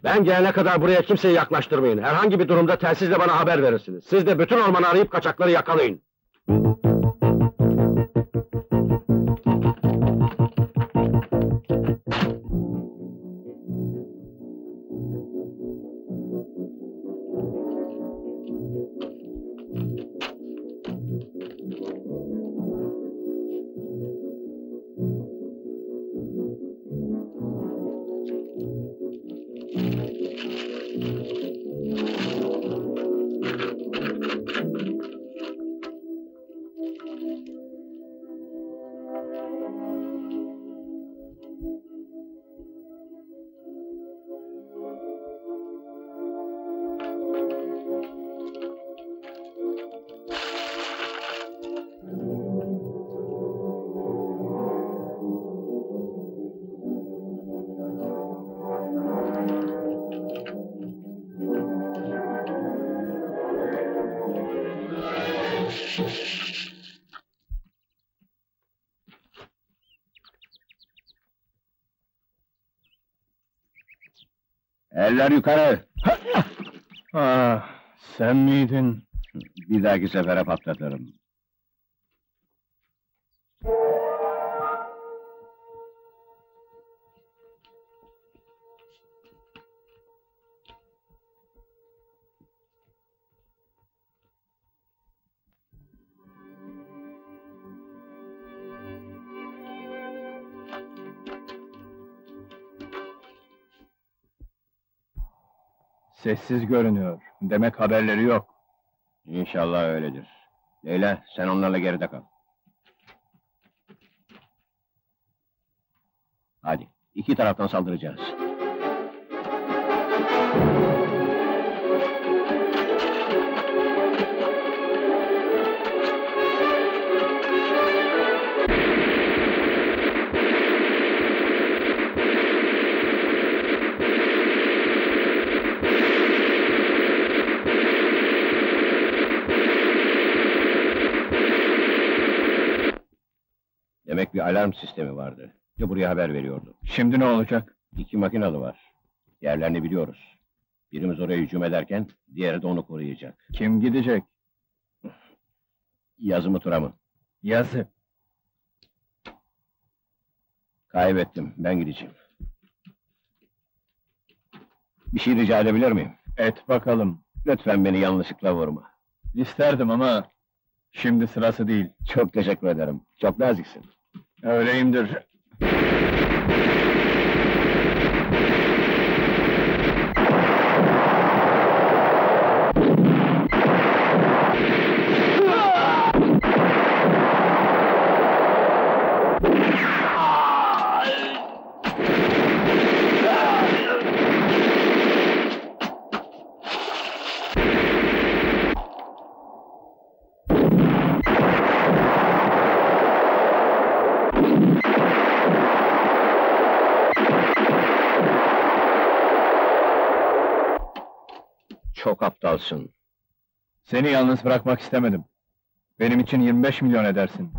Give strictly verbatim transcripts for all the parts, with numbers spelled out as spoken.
Ben gelene kadar buraya kimseyi yaklaştırmayın. Herhangi bir durumda telsizle bana haber verirsiniz. Siz de bütün ormanı arayıp kaçakları yakalayın. Eller yukarı! Ah, sen miydin? Bir dahaki sefere patlatırım. Sessiz görünüyor. Demek haberleri yok. İnşallah öyledir. Leyla, sen onlarla geride kal. Hadi, iki taraftan saldıracağız. Demek bir alarm sistemi vardı. De buraya haber veriyordu. Şimdi ne olacak? İki makinalı var. Yerlerini biliyoruz. Birimiz oraya hücum ederken, diğeri de onu koruyacak. Kim gidecek? Yazı mı tura mı? Yazı. Kaybettim, ben gideceğim. Bir şey rica edebilir miyim? Et bakalım. Lütfen beni yanlışlıkla vurma. İsterdim ama... şimdi sırası değil. Çok teşekkür ederim. Çok naziksin. Öyleyimdir. Çok aptalsın. Seni yalnız bırakmak istemedim. Benim için yirmi beş milyon edersin.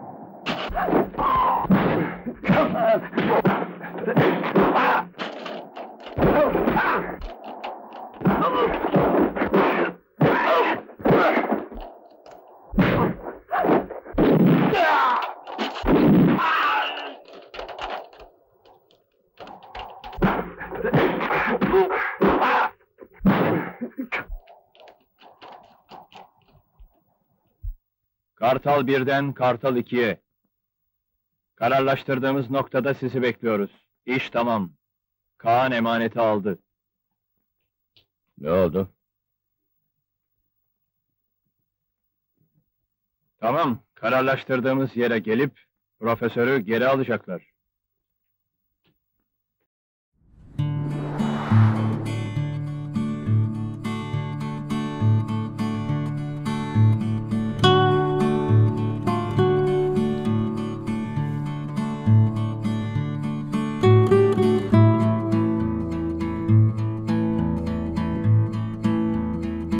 Kartal birden Kartal ikiye. Kararlaştırdığımız noktada sizi bekliyoruz. İş tamam. Kaan emaneti aldı. Ne oldu? Tamam, kararlaştırdığımız yere gelip profesörü geri alacaklar.